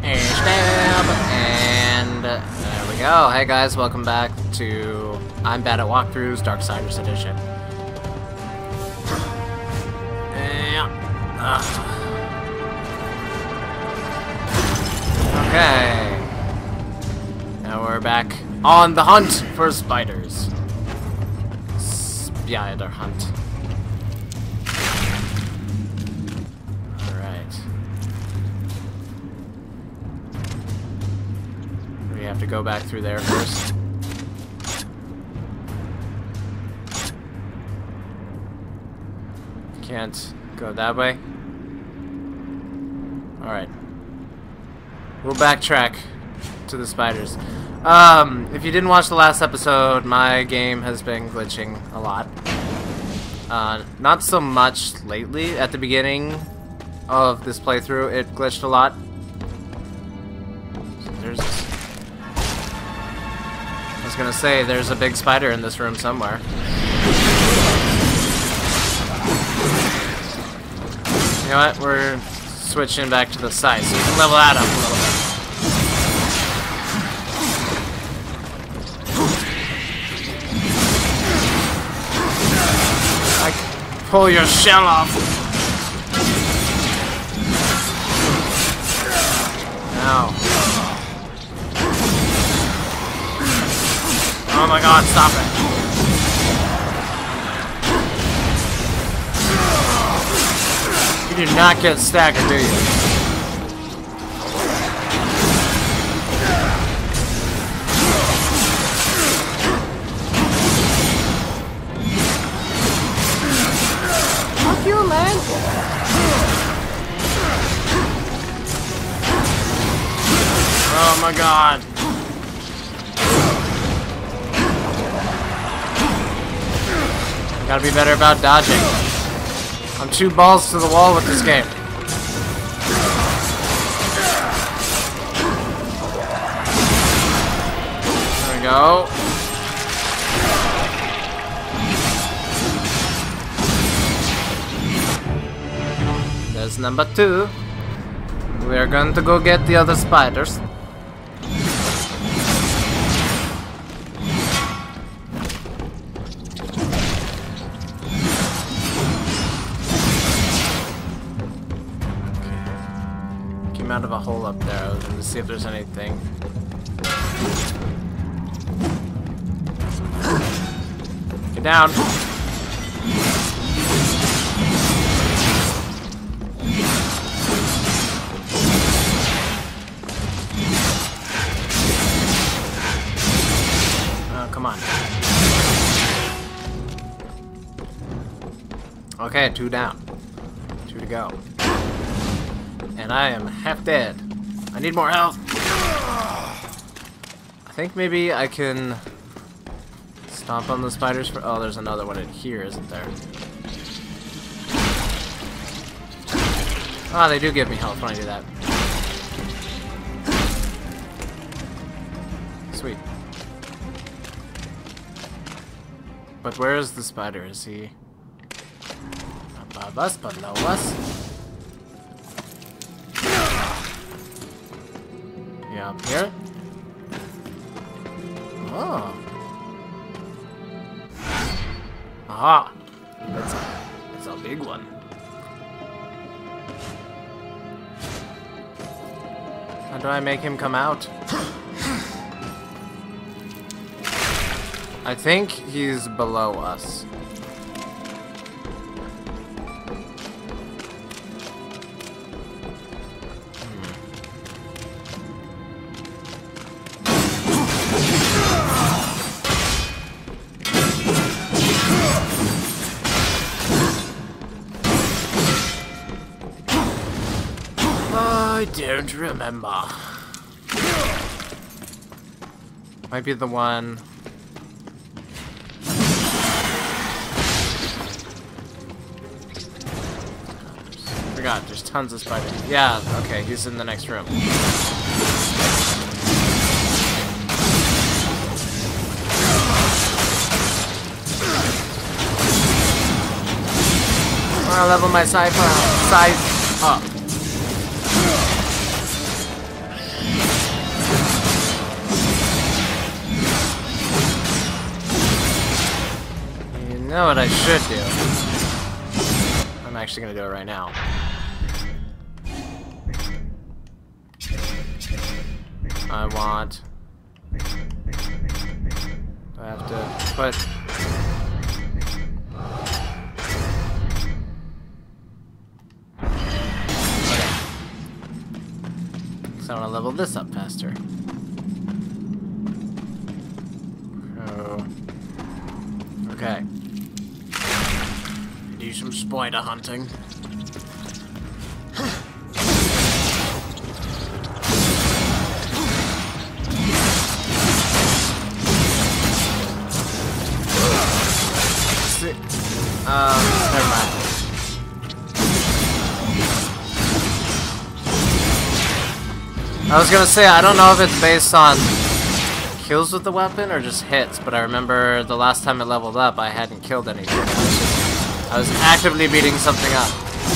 Stab! And there we go. Hey guys, welcome back to I'm Bad at Walkthroughs, Darksiders Edition. Okay. Now we're back on the hunt for spiders. Spider hunt. We have to go back through there first. Can't go that way. Alright. We'll backtrack to the spiders. If you didn't watch the last episode, my game has been glitching a lot. Not so much lately. At the beginning of this playthrough, it glitched a lot. So there's... I was gonna say, there's a big spider in this room somewhere. You know what? We're switching back to the side, so we can level that up a little bit. Like, pull your shell off. Now. Oh my god, stop it. You do not get staggered, do you? Fuck you, man! Oh my god. Gotta be better about dodging. I'm 2 balls to the wall with this game. There we go. There's number 2. We are going to go get the other spiders. Out of a hole up there. I was going to see if there's anything. Get down. Oh, come on. Okay, 2 down. 2 to go. And I am half dead. I need more health. I think maybe I can stomp on the spiders for... Oh, there's another one in here, isn't there? Ah, they do give me health when I do that. Sweet. But where is the spider? Is he above us, below us? Up here. Oh. Aha. That's a big one. How do I make him come out? I think he's below us. I don't remember. Might be the one. Forgot, there's tons of spiders. Yeah, okay, he's in the next room. I wanna level my side up. know what I should do. I'm actually gonna do it right now. I want... I have to put... So I want to level this up faster. Oh. Okay. Do some spider hunting. Never mind. I was gonna say, I don't know if it's based on kills with the weapon or just hits, but I remember the last time it leveled up, I hadn't killed anything. I was actively beating something up.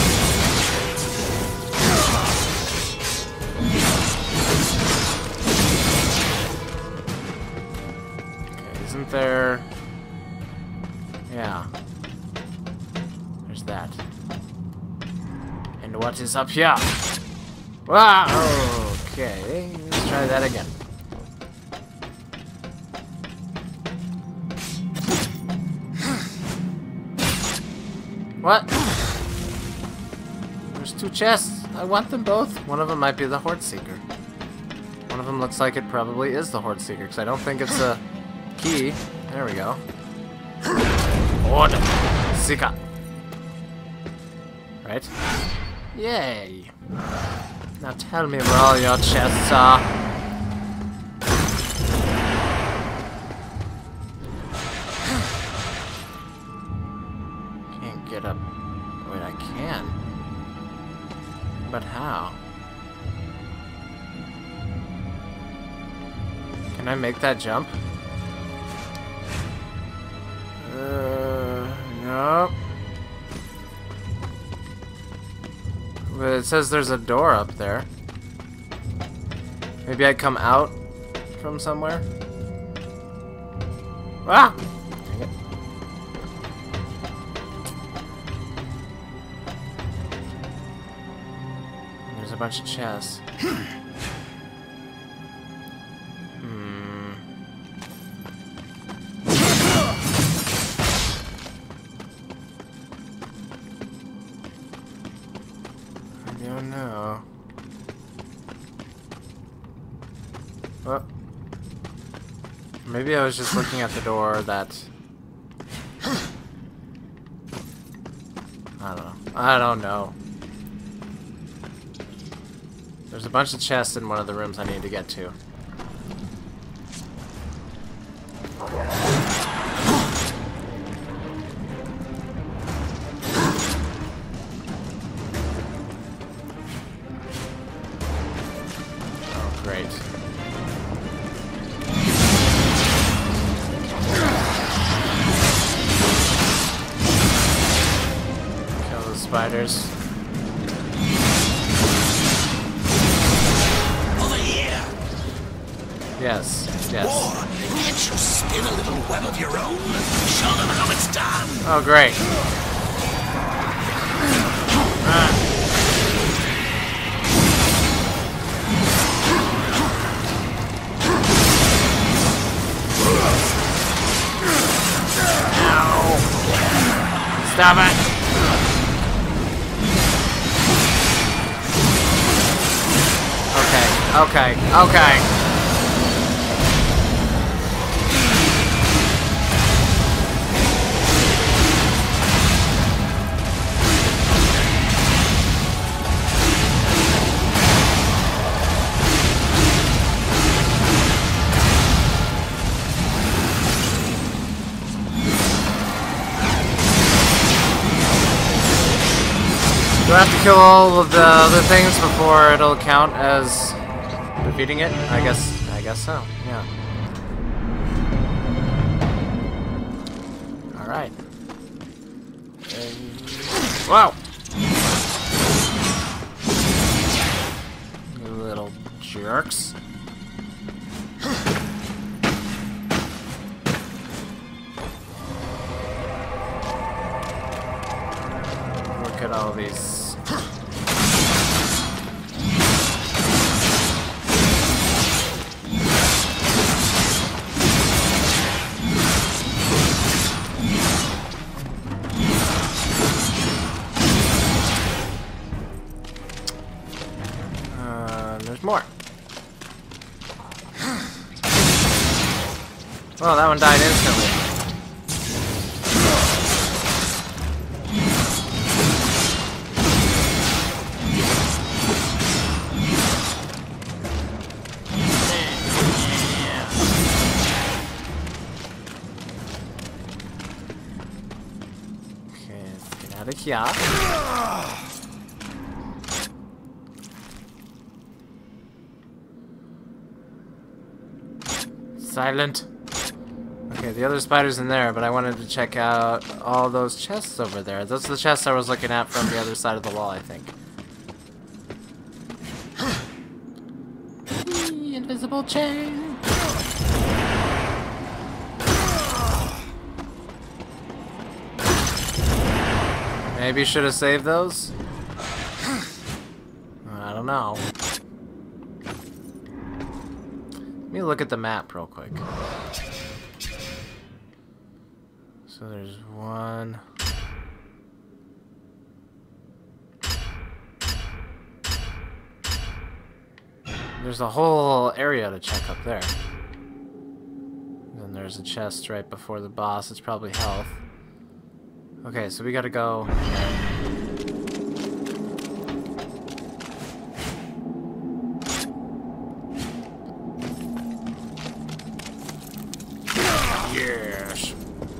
Okay, isn't there... Yeah. There's that. And what is up here? Wow! Okay, let's try that again. What? There's two chests. I want them both. One of them might be the Horde Seeker. One of them looks like it probably is the Horde Seeker, because I don't think it's a key. There we go. Horde Seeker. Right? Yay! Now tell me where all your chests are. Can't get up. Wait, I can. But how? Can I make that jump? Nope. But it says there's a door up there. Maybe I come out from somewhere? Ah! Dang it. There's a bunch of chests. Oh no. Well, maybe I was just looking at the door that... I don't know. There's a bunch of chests in one of the rooms I need to get to. Great. Kill the spiders. Over here. Yes, yes. Boy, can't you spin a little web of your own? Show them how it's done. Oh, great. Stop it! Okay. Do I have to kill all of the other things before it'll count as defeating it? I guess so. Yeah. All right. Wow. You little jerks. there's more. Well, that one died instantly. Okay, let's get out of here. Silent. Okay, the other spider's in there, but I wanted to check out all those chests over there. Those are the chests I was looking at from the other side of the wall, I think. The invisible chain. Maybe should have saved those? I don't know. Let me look at the map real quick. So there's one. There's a whole area to check up there. Then there's a chest right before the boss. It's probably health. Okay, so we gotta go. Yes.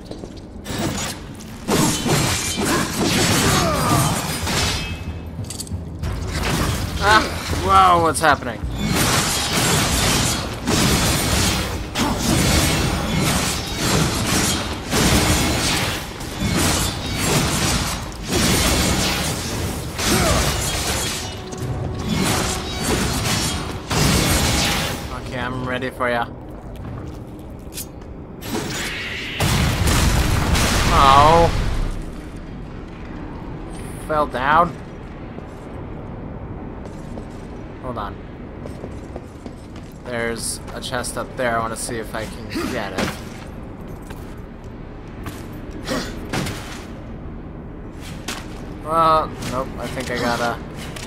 Ah! Whoa, what's happening? Okay, I'm ready for ya. Oh. Fell down. Hold on. There's a chest up there. I want to see if I can get it. Well, nope. I think I gotta...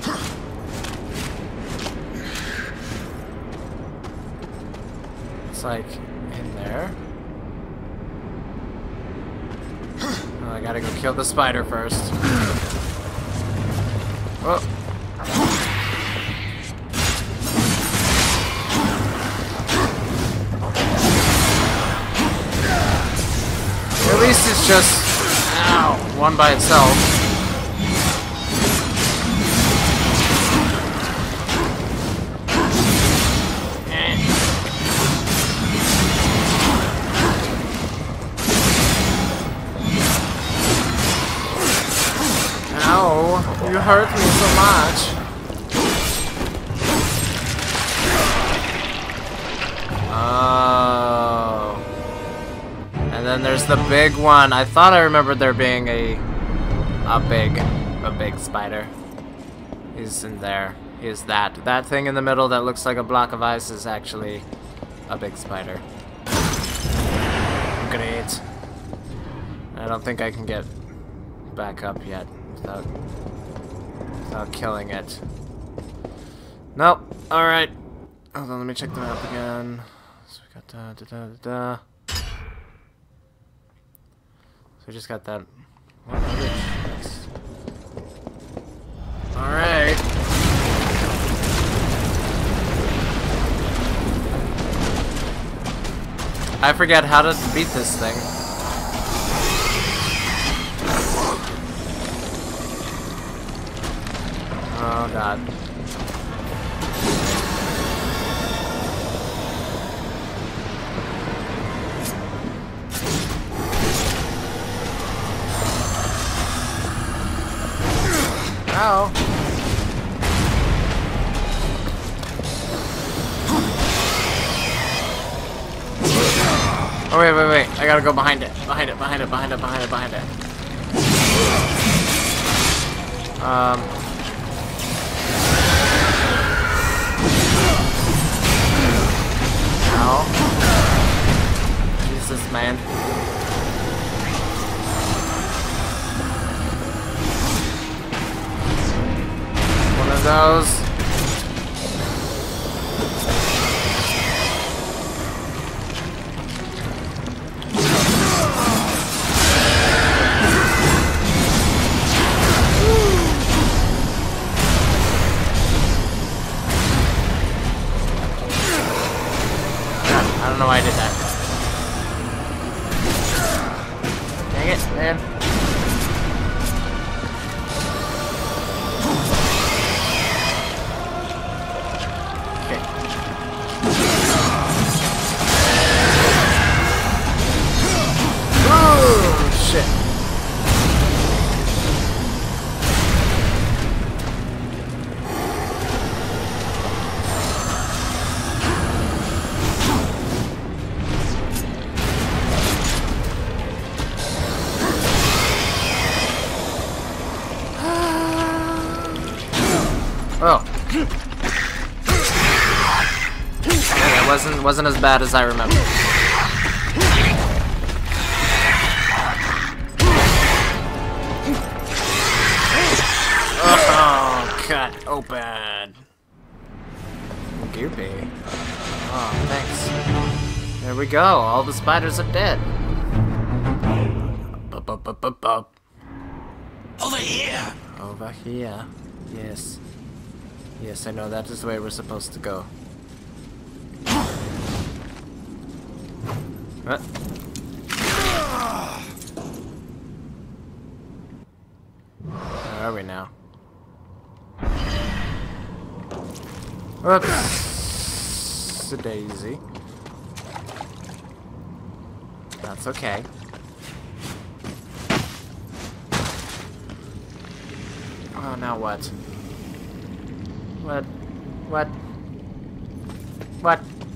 It's like in there. Oh, I gotta go kill the spider first. Oh. At least it's just, ow, one by itself. Ow, you hurt me so much. Oh. And then there's the big one. I thought I remembered there being a big spider. He's in there. He is that. That thing in the middle that looks like a block of ice is actually a big spider. Great. I don't think I can get back up yet without killing it. Nope. Alright. Hold on, let me check the map again. So we got da. So we just got that one other chest. Alright. I forget how to beat this thing. Oh god. Ow. Oh wait. I gotta go behind it. Behind it. Ow. Jesus, man. One of those. know why I did that. Dang it, man. Okay. Oh, shit. Oh. Yeah, that wasn't as bad as I remember. Oh, cut open. Goopy. Oh, thanks. There we go. All the spiders are dead. Over here! Over here. Yes. Yes, I know that is the way we're supposed to go. What? Where are we now? Whoops. Daisy. That's okay. Oh, now what? What? What? What?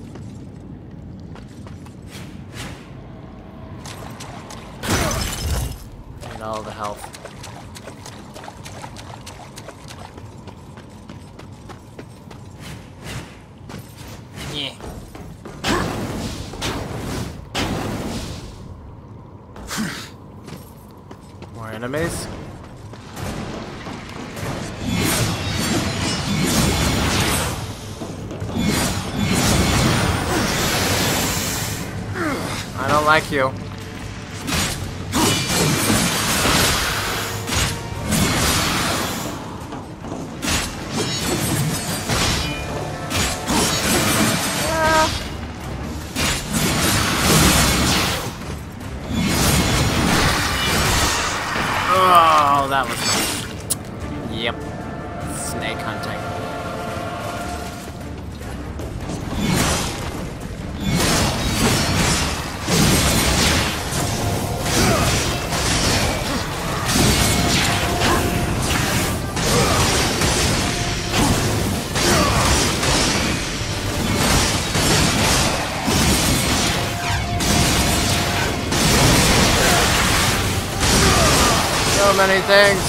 And all the health. Yeah. More enemies? I don't like you. Oh, that was nice. Yep. Snake hunting. So many things.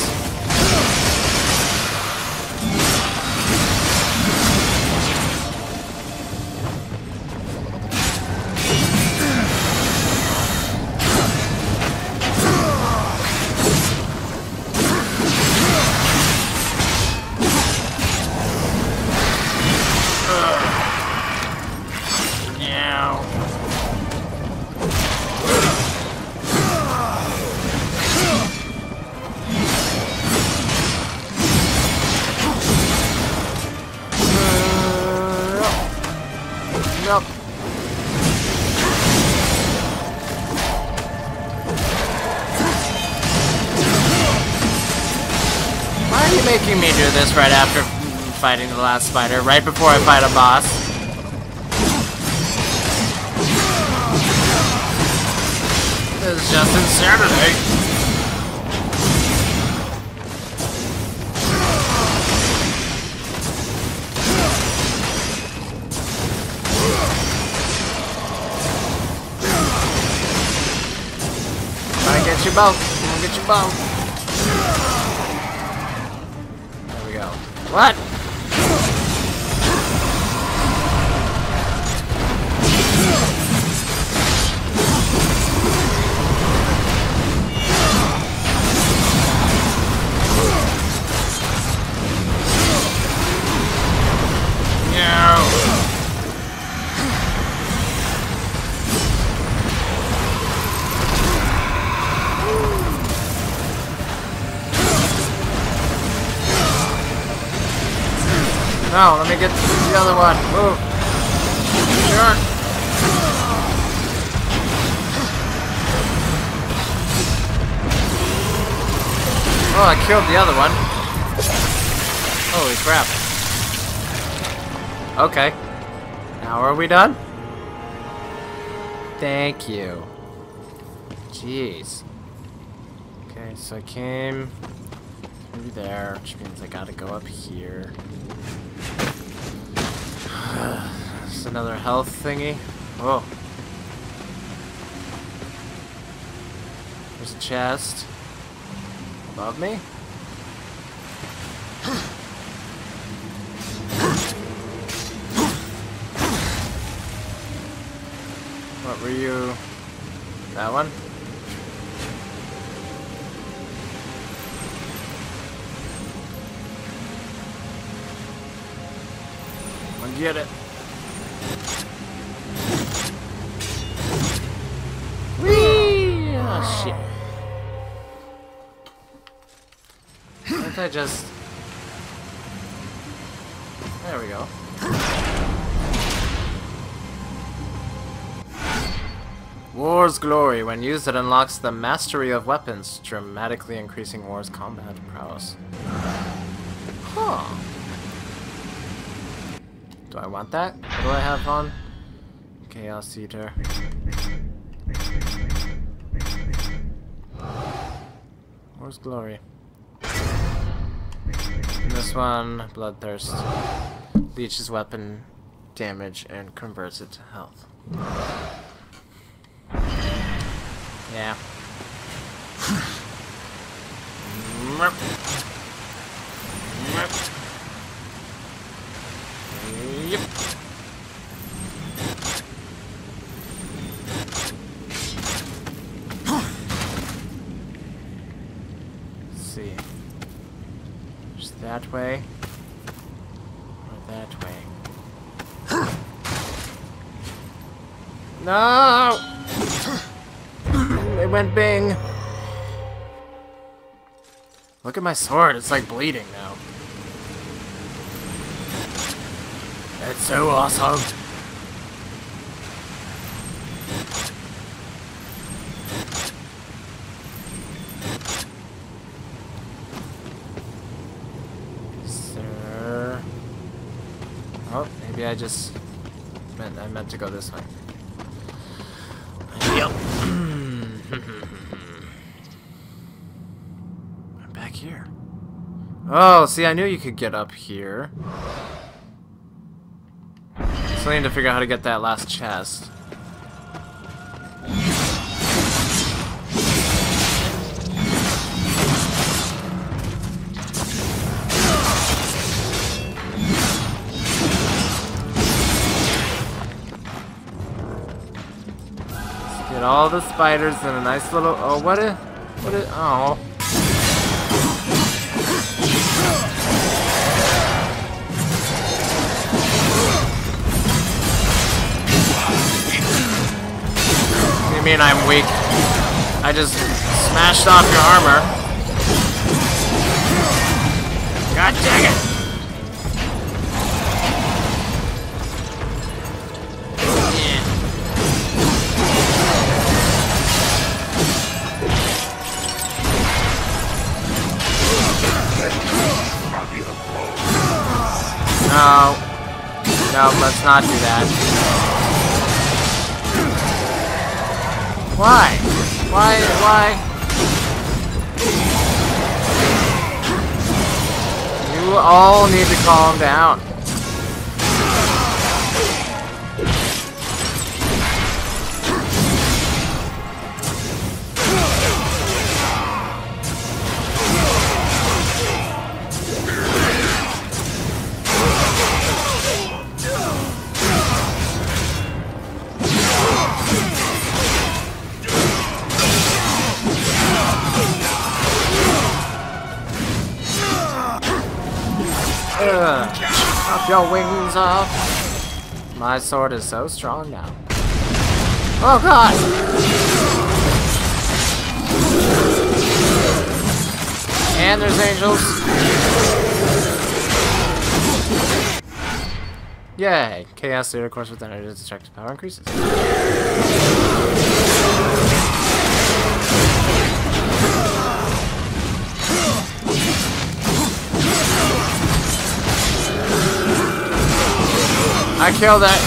Nope. Why are you making me do this right after fighting the last spider? Right before I fight a boss? This is just insanity. Get you both. I'm gonna get you both. There we go. What? No, let me get the other one. Move. Sure. Oh, I killed the other one. Holy crap. Okay. Now are we done? Thank you. Jeez. Okay, so I came through there, which means I gotta go up here. There's another health thingy. Oh. There's a chest. Above me? What were you? That one? I'll get it. Whee! Oh shit. Can't I just... There we go. War's Glory. When used, it unlocks the mastery of weapons, dramatically increasing War's combat prowess. Huh. Do I want that? What do I have on? Chaos Eater. War's Glory. And this one, Bloodthirst. Leeches weapon damage and converts it to health. Yeah. Yep. Let's see. Just that way. Or that way. No! It went bing. Look at my sword, it's like bleeding now. It's so awesome. Sir. Oh, maybe I meant to go this way. Yep. I'm back here. Oh, see, I knew you could get up here. So I need to figure out how to get that last chest. Let's get all the spiders in a nice little... Oh, what a... Oh. You mean I'm weak? I just smashed off your armor. God dang it! No. No, let's not do that. Why? Why? You all need to calm down. Chop your wings off. My sword is so strong now. Oh god! And there's angels. Yay! Chaos Eater, of course, with energy destructive power increases. I killed it.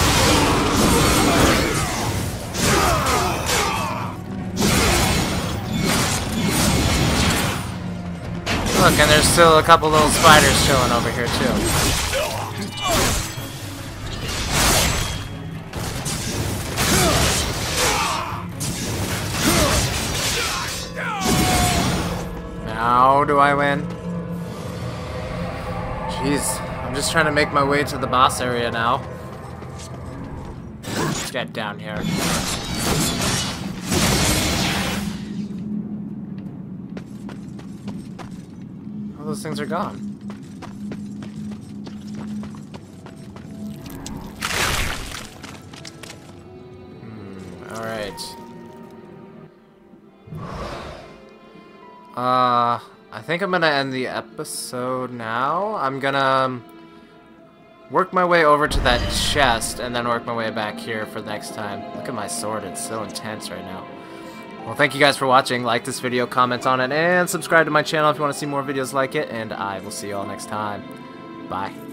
Look, and there's still a couple little spiders chilling over here too. How do I win? Jeez, I'm just trying to make my way to the boss area now. Get down here. All those things are gone. Alright. I think I'm gonna end the episode now. I'm gonna work my way over to that chest and then work my way back here for the next time. Look at my sword, it's so intense right now. Well, thank you guys for watching. Like this video, comment on it, and subscribe to my channel if you want to see more videos like it, and I will see you all next time. Bye.